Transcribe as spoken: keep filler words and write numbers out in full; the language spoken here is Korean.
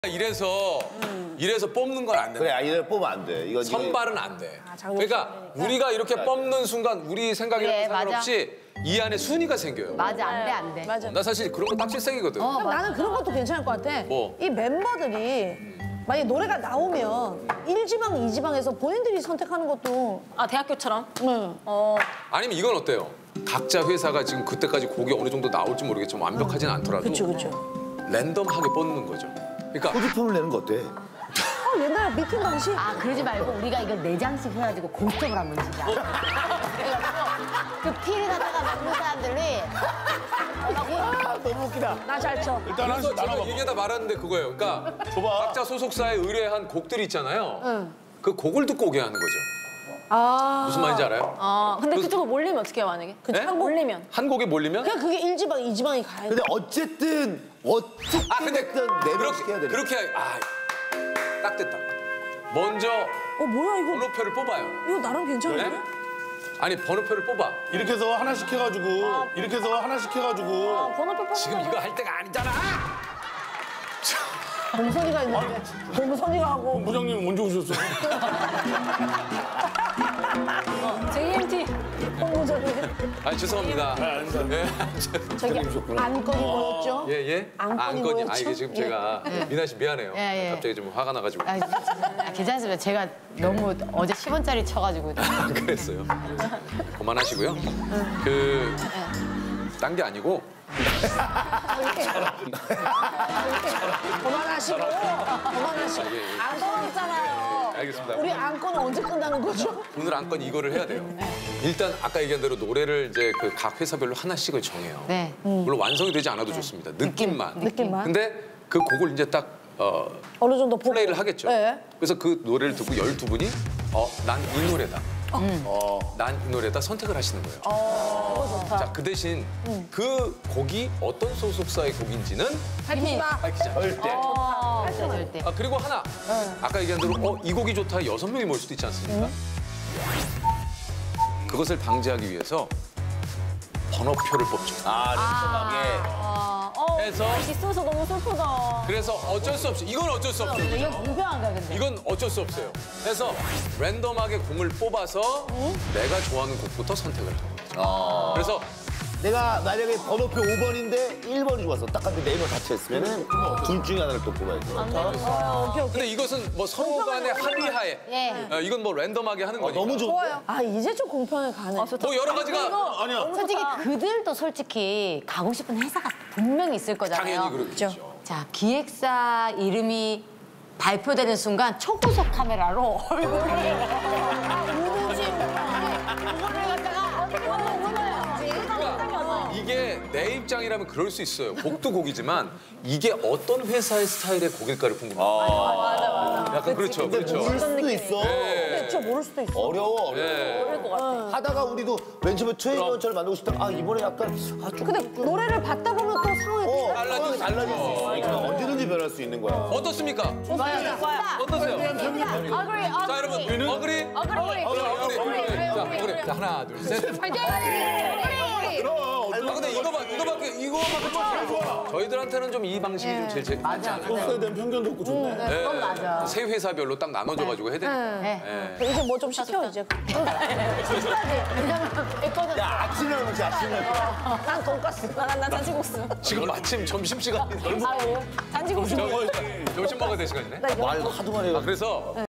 이래서 음. 이래서 뽑는 건 안 돼. 그래, 이래 뽑으면 안 돼. 이거 선발은 안 돼. 아, 그러니까 우리가 이렇게 뽑는 순간 우리 생각이랑 그래, 상관없이 이 안에 순위가 생겨요. 맞아, 안 돼, 안 돼. 맞아. 나 사실 그런 거 딱질색이거든. 그럼 나는 그런 것도 괜찮을 것 같아. 뭐? 이 멤버들이 만약에 노래가 나오면 일 지방, 이 지방에서 본인들이 선택하는 것도 아 대학교처럼? 응. 어. 아니면 이건 어때요? 각자 회사가 지금 그때까지 곡이 어느 정도 나올지 모르겠지만 완벽하진 않더라도 그쵸, 그쵸. 랜덤하게 뽑는 거죠. 그러니까 소지품을 내는 거 어때? 어, 옛날에 미팅 방식? 아, 그러지 말고 우리가 이거 네 장씩 해가지고 고스톱을 한번 치자. 그래가지고 그 피를 갖다가 맞는 사람들이 아, 너무 웃기다. 나 잘 쳐. 일단 그래서 하나씩 제가 나눠봐. 얘기하다 말았는데 그거예요. 그러니까 줘봐. 각자 소속사에 의뢰한 곡들이 있잖아요. 응. 그 곡을 듣고 오게 하는 거죠. 아. 무슨 말인지 알아요? 아 근데 그쪽으로 몰리면 어떻게 해요 만약에? 그쵸, 네? 한 곡. 몰리면? 한 곡에 몰리면? 그냥 그게 일 지방, 이 지방이 가야 돼. 근데 어쨌든 어떻게 아 근데 됐든 네 명씩 그렇게 해야 돼. 그렇게 아 딱 됐다. 먼저 어, 뭐야, 이거. 번호표를 뽑아요. 이거 나름 괜찮은데? 네? 아니 번호표를 뽑아. 이렇게 해서 하나씩 해가지고 이렇게 해서 하나씩 해가지고 번호표 뽑는 지금 이거 할 때가 아니잖아. 봉선이가 있는데. 봉선이가 하고. 부장님 언제 오셨어요? 제이엠티. 봉선이. 아 죄송합니다. 네, 아닙니다. 예, 저기 안건이 뭐였죠? 예, 예. 안건이 안건이. 아 뭐였죠? 이게 지금 예. 제가 미나 씨 미안해요. 예, 예. 갑자기 좀 화가 나가지고. 아, 아, 괜찮습니다. 제가 너무 어제 십 원짜리 쳐가지고. 그랬어요. 그만하시고요. 그 딴 게 아니고 그만하시고. 그만하시고. 예, 예. 안건 없잖아요. 알겠습니다. 우리 안건은 언제 끝나는 거죠? 오늘 안건 이거를 해야 돼요. 일단 아까 얘기한 대로 노래를 이제 그 각 회사별로 하나씩을 정해요. 네. 물론 완성이 되지 않아도 좋습니다. 느낌만. 느낌만. 근데 그 곡을 이제 딱 어, 어느 정도 보고. 플레이를 하겠죠. 네. 그래서 그 노래를 듣고 열두 분이 어, 난 이 노래다. 어, 난 이 노래다 선택을 하시는 거예요. 어, 좋다. 자, 그 대신 그 곡이 어떤 소속사의 곡인지는 밝히지 마. 밝히지 않아요. 절대. 어, 절대, 절대. 아, 그리고 하나. 아까 얘기한 대로 어, 이 곡이 좋다. 여섯 명이 모일 수도 있지 않습니까? 그것을 방지하기 위해서 번호표를 뽑죠. 아, 랜덤하게. 아, 어. 해서? 있어서 너무 슬프다. 그래서 어쩔 수 없이 이건 어쩔 수 없어요. 이거 공평한가, 근데? 이건 어쩔 수 없어요. 그래서 랜덤하게 공을 뽑아서 내가 좋아하는 곡부터 선택을 하는 거죠. 그래서 내가 만약에 번호표 오 번인데 일 번이 좋았어. 딱 한데 네 명 같이 했으면은 둘 중에 하나를 또 뽑아야 돼. 어, 오케이, 오케이. 근데 이것은 뭐 서로 간의 합의하에 예. 어, 이건 뭐 랜덤하게 하는 거니까. 너무 좋은데? 좋아요. 아, 이제 좀 공평하게 가네. 뭐 여러 가지가 아니야. 솔직히 그들도 솔직히 가고 싶은 회사가 분명히 있을 거잖아요. 당연히 그렇겠죠. 자, 기획사 이름이 발표되는 순간 초고속 카메라로 얼굴을 우는지 이거를 갖다가 이게 내 입장이라면 그럴 수 있어요. 곡도 곡이지만 이게 어떤 회사의 스타일의 곡일까를 궁금해요. 맞아, 맞아. 약간 그렇죠, 근데 그렇죠. 모를 수도 있어. 네. 저 모를 수도 있어. 어려워, 어려워. 네. 하다가 우리도 맨 처음에 최인원처럼 만들고 싶다가 아, 이번에 약간 아, 좀. 근데 노래를 받다 보면 또 상황이 어, 달라질 수 달라질 수 있으니까 언제든지 변할 수 있는 거야. 어떻습니까? 어떠세요? 자, 여러분, 어그리? 어그리, 어그리. 자, 어그리. 자, 하나, 둘, 셋. 아, 근데 이거 봐, 이거밖에, 이거밖에 좀 좋아. 저희들한테는 좀 이 방식이 좀 제일 제일 맞지 않아요? 소속사에 대한 편견도 없고 좋네. 네. 그건 맞아. 세 회사별로 딱 나눠줘가지고 해야 되니까. 네. 네. 이제 뭐 좀 시켜, 이제. 야, 아침에 먹지, 아침에. 난 돈가스. 난, 난 잔치국수. 지금 마침 점심시간이 아, 잔치국수. 점심 먹어야 될 시간이네. 말 하도 많이 해가지고. 아, 그래서